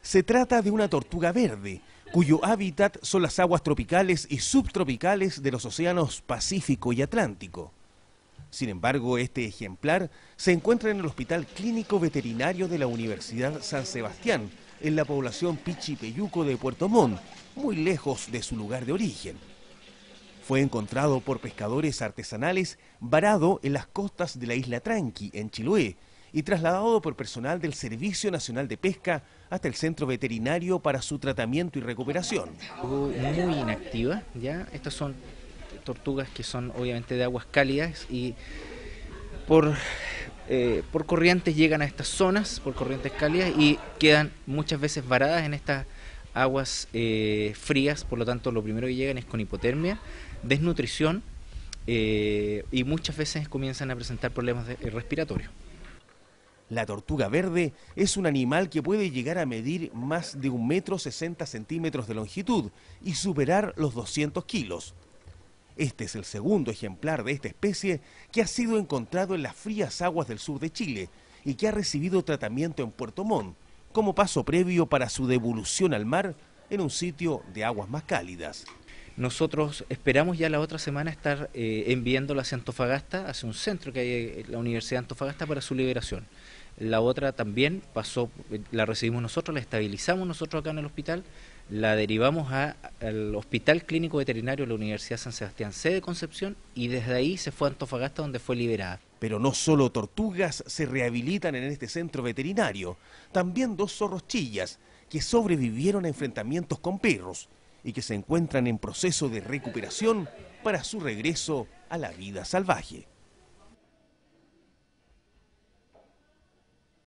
Se trata de una tortuga verde, cuyo hábitat son las aguas tropicales y subtropicales de los océanos Pacífico y Atlántico. Sin embargo, este ejemplar se encuentra en el Hospital Clínico Veterinario de la Universidad San Sebastián, en la población Pichipeyuco de Puerto Montt, muy lejos de su lugar de origen. Fue encontrado por pescadores artesanales varado en las costas de la isla Tranqui, en Chiloé, y trasladado por personal del Servicio Nacional de Pesca hasta el centro veterinario para su tratamiento y recuperación. Muy inactiva, ¿ya? Estas son tortugas que son obviamente de aguas cálidas y por corrientes llegan a estas zonas, por corrientes cálidas, y quedan muchas veces varadas en estas aguas frías. Por lo tanto, lo primero que llegan es con hipotermia, desnutrición, y muchas veces comienzan a presentar problemas respiratorios. La tortuga verde es un animal que puede llegar a medir más de 1,60 m de longitud y superar los 200 kilos. Este es el segundo ejemplar de esta especie que ha sido encontrado en las frías aguas del sur de Chile y que ha recibido tratamiento en Puerto Montt, como paso previo para su devolución al mar en un sitio de aguas más cálidas. Nosotros esperamos ya la otra semana estar enviándola hacia Antofagasta, hacia un centro que hay en la Universidad de Antofagasta para su liberación. La otra también pasó, la recibimos nosotros, la estabilizamos nosotros acá en el hospital, la derivamos al Hospital Clínico Veterinario de la Universidad San Sebastián, sede Concepción, y desde ahí se fue a Antofagasta, donde fue liberada. Pero no solo tortugas se rehabilitan en este centro veterinario, también 2 zorros chillas que sobrevivieron a enfrentamientos con perros y que se encuentran en proceso de recuperación para su regreso a la vida salvaje.